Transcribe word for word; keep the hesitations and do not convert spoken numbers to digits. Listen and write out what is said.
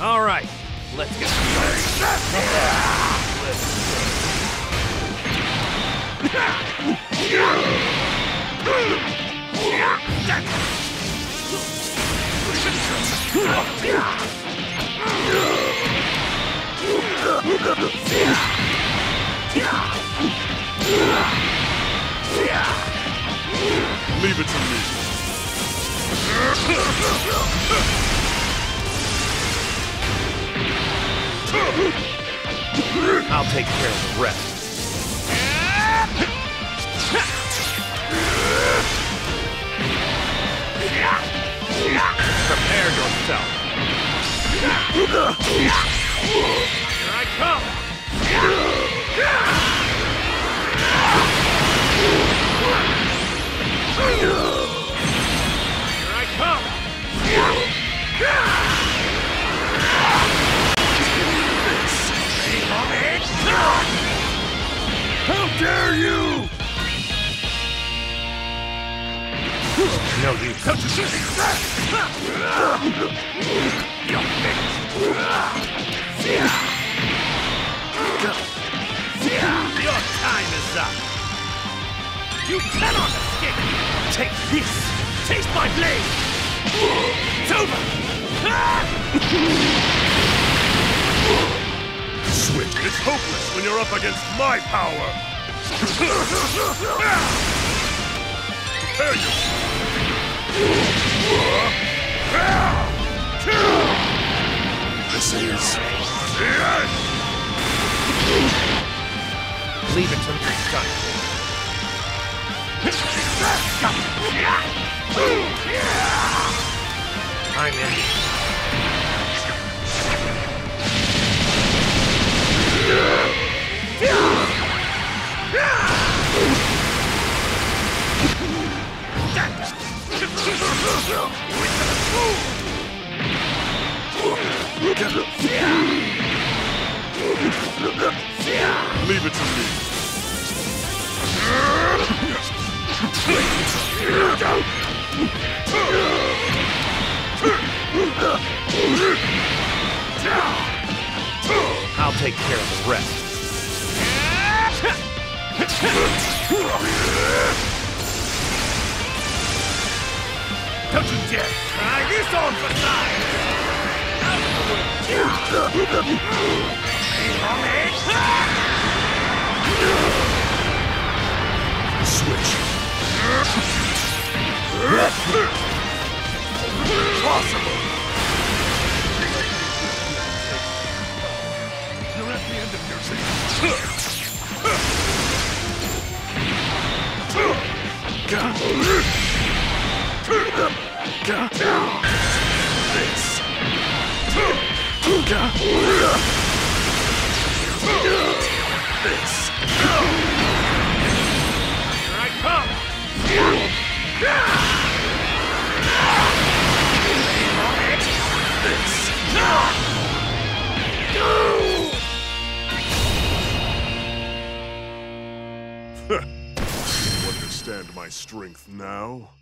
All right, let's get Leave it to me. I'll take care of the rest. Prepare yourself. Here I come! Here I come! How dare you! No use. Don't you shoot me! You're finished! Your time is up! You cannot escape! Take this! Taste my blade! It's over! Switch. It's hopeless when you're up against my power! Prepare yourself! This is... Leave it to me, son. I'm in. Leave it to me. I'll take care of the rest. Don't you dare! Try this on for size! Switch. Impossible! You're at the end of your This. This. Here I come! You understand my strength now?